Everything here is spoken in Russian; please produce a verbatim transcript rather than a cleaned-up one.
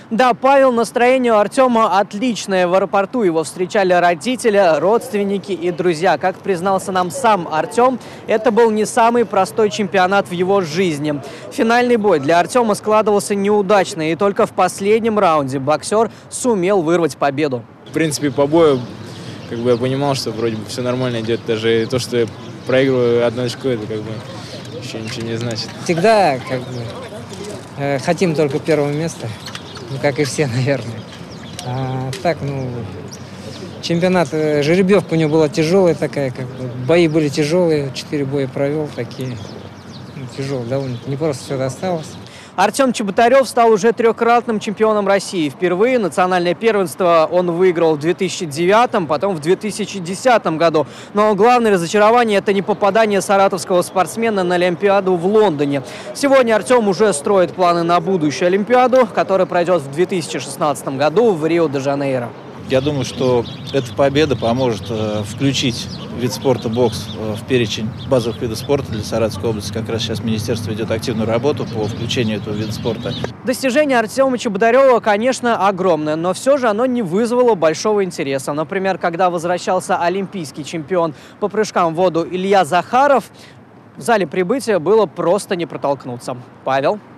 Да, Павел, настроение у Артема отличное. В аэропорту его встречали родители, родственники и друзья. Как признался нам сам Артем, это был не самый простой чемпионат в его жизни. Финальный бой для Артема складывался неудачно, и только в последнем раунде боксер сумел вырвать победу. В принципе, по бою как бы я понимал, что вроде бы все нормально идет. Даже то, что я проигрываю одно очко, это как бы еще ничего не значит. Всегда как бы э, хотим только первого места. Ну, как и все, наверное. А так, ну, чемпионат, жеребьевка у него была тяжелая такая, как бы, бои были тяжелые, четыре боя провел, такие, ну, тяжелые, довольно, не просто все досталось. Артем Чеботарев стал уже трехкратным чемпионом России. Впервые национальное первенство он выиграл в две тысячи девятом, потом в две тысячи десятом году. Но главное разочарование – это не попадание саратовского спортсмена на Олимпиаду в Лондоне. Сегодня Артем уже строит планы на будущую Олимпиаду, которая пройдет в две тысячи шестнадцатом году в Рио-де-Жанейро. Я думаю, что эта победа поможет э, включить вид спорта бокс э, в перечень базовых видов спорта для Саратовской области. Как раз сейчас министерство ведет активную работу по включению этого вида спорта. Достижение Артема Чеботарева, конечно, огромное, но все же оно не вызвало большого интереса. Например, когда возвращался олимпийский чемпион по прыжкам в воду Илья Захаров, в зале прибытия было просто не протолкнуться. Павел?